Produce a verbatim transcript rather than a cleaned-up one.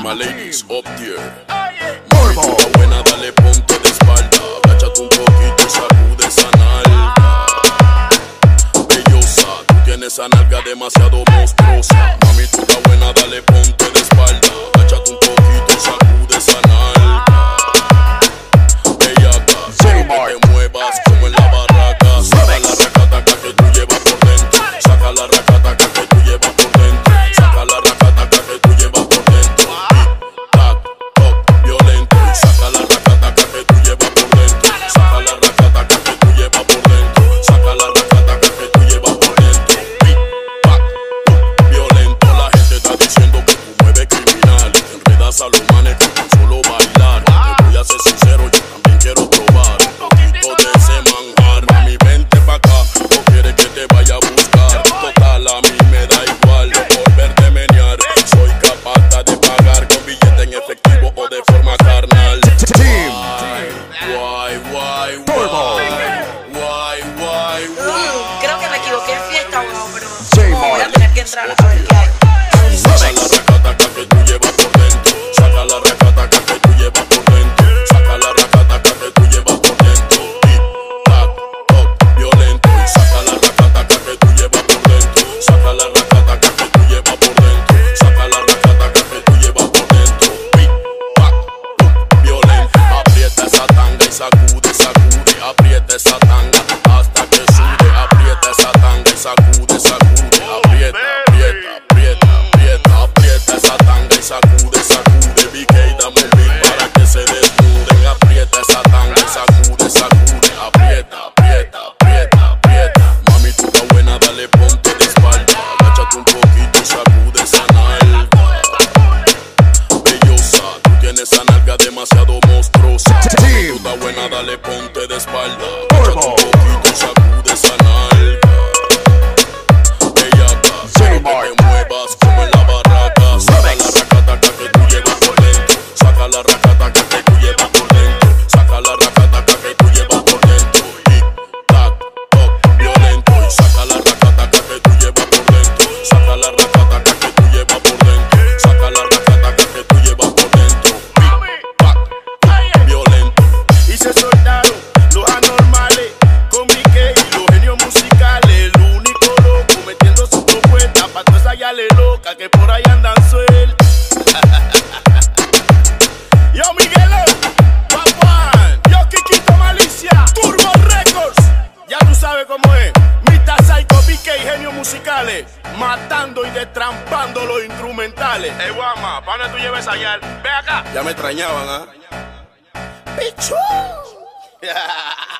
my ladies up there. Mami, tú estás buena, dale ponte de espalda. Agáchate un poquito y sacude esa nalga. Bellosa, tú tienes esa nalga demasiado monstruosa. Mami, tú estás buena, dale ponte de espalda. Agáchate un poquito y sacude esa nalga. Bellaca, quiero que te muevas como en la barraca. Saca la racataca que tú llevas por dentro. Saca la racataca que tú llevas por dentro. Saca la racataca que tú llevas por dentro. Tic, tac, toc, violento. Y saca la racataca que tú llevas por dentro. Saca la racataca que tú llevas por dentro. Saca la racataca que tú llevas por dentro. Tic, tac, toc, violento. La gente está diciendo que tú mueves criminal. Te enredas a los manes que tan solo bailar. Te voy a ser sincero, yo también quiero probar un poquito de ese manjar. Mami, vente pa' acá, no quieres que te vaya a buscar. Total, a mí me da igual, yo por verte menear soy capaz de pagar con billete en efectivo o de forma carnal. Guay, guay, guay, guay, guay, guay. Creo que me equivoqué en fiesta, wow, pero voy a tener que entrar a ver qué hay. Saca la racataca que tú llevas por dentro. Saca la racataca que tú llevas por dentro. Saca la racataca que tú llevas por dentro. Tic, tac, toc, violento. Y saca la racataca que tú llevas por dentro. Saca la racataca que tú llevas por dentro. Saca la racataca que tú llevas por dentro. Tic, tac, toc, violento. Aprieta esa tanga y sacude, sacude. Aprieta esa tanga hasta que sude. Aprieta esa tanga y sacude, sacude. Aprieta, aprieta, aprieta, aprieta. Aprieta esa tanga y sacude, sacude. B K, dame un beat para que se desnuden. Aprieta esa tanga y sacude, sacude. Aprieta, aprieta, aprieta, aprieta. Mami, tú estás buena, dale ponte de espalda. Agáchate un poquito y sacude esa nalga. Bellosa, tú tienes esa nalga demasiado monstruosa. Mami, tú estás buena, dale ponte de espalda. Agáchate un poquito y sacude esa nalga. Bellaca, quiero que te muevas como en la barraca. Saca la racataca que tú llevas por dentro. Saca la racataca que tú llevas por dentro. Saca la racataca que tú llevas por dentro. Tic, tac, toc, violento. Y saca la racataca que tú llevas por dentro. Saca la racataca que tú llevas por dentro. Saca la racataca que tú llevas por dentro. Tic, tac, toc, violento. Y se soltaron los anormales con B K y los genios musicales. El único loco metiendo su propuesta pa' toda esa yale loca que por ahí andan sueltas. Yo Miguelo, Papuan, yo Kikito Malicia, Turbo Records. Ya tú sabes cómo es. Mita Psycho, B K y genios musicales, matando y destrampando los instrumentales. Ey, Guama, ¿pa' dónde tú lleves allá? Ve acá. Ya me extrañaban, ¿ah? Pichu.